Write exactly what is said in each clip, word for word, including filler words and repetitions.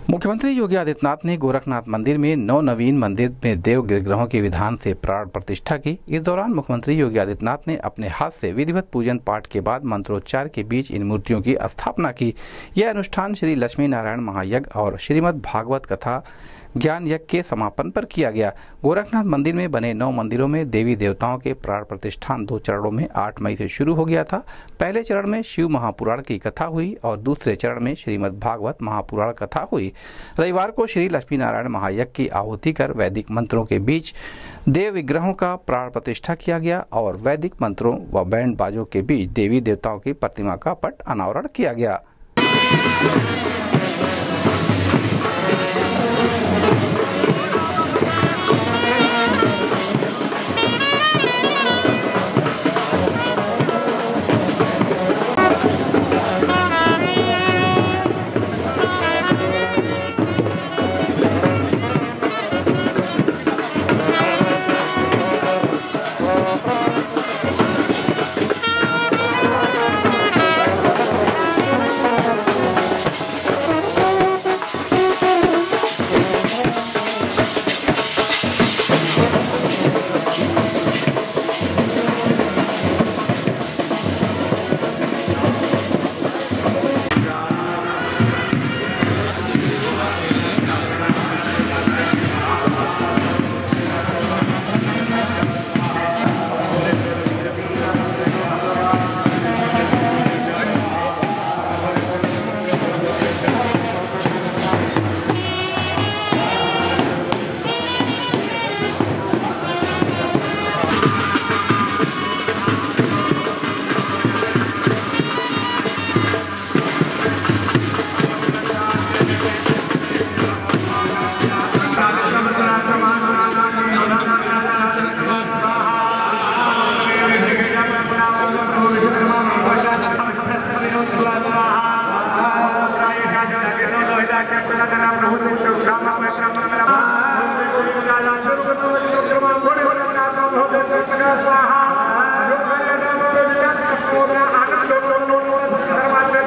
मुख्यमंत्री योगी आदित्यनाथ ने गोरखनाथ मंदिर में नव नवीन मंदिर में देव विग्रहों के विधान से प्राण प्रतिष्ठा की। इस दौरान मुख्यमंत्री योगी आदित्यनाथ ने अपने हाथ से विधिवत पूजन पाठ के बाद मंत्रोच्चार के बीच इन मूर्तियों की स्थापना की। यह अनुष्ठान श्री लक्ष्मी नारायण महायज्ञ और श्रीमद् भागवत कथा ज्ञान यज्ञ के समापन पर किया गया। गोरखनाथ मंदिर में बने नौ मंदिरों में देवी देवताओं के प्राण प्रतिष्ठान दो चरणों में आठ मई से शुरू हो गया था। पहले चरण में शिव महापुराण की कथा हुई और दूसरे चरण में श्रीमद् भागवत महापुराण कथा हुई। रविवार को श्री लक्ष्मी नारायण महायज्ञ की आहुति कर वैदिक मंत्रों के बीच देव विग्रहों का प्राण प्रतिष्ठा किया गया और वैदिक मंत्रों व बैंड बाजों के बीच देवी देवताओं की प्रतिमा का पट अनावरण किया गया।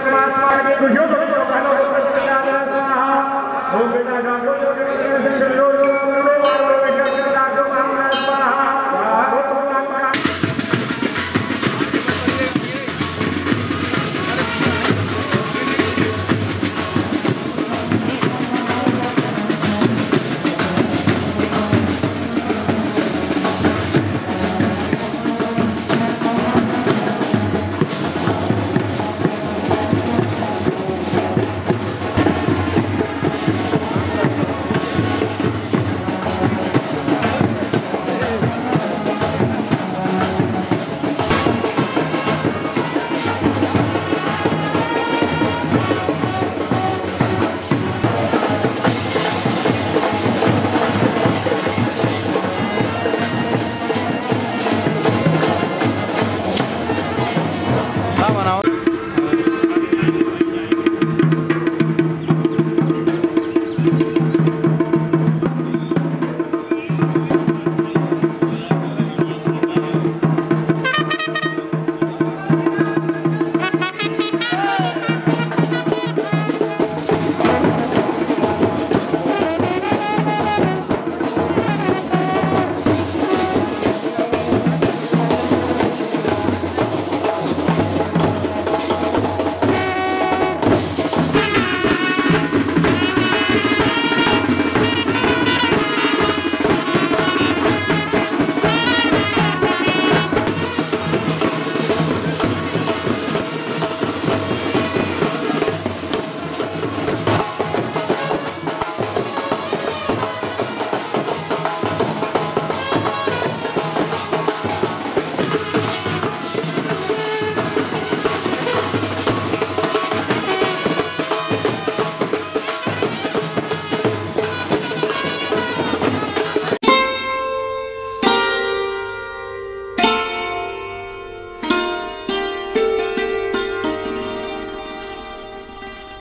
Yo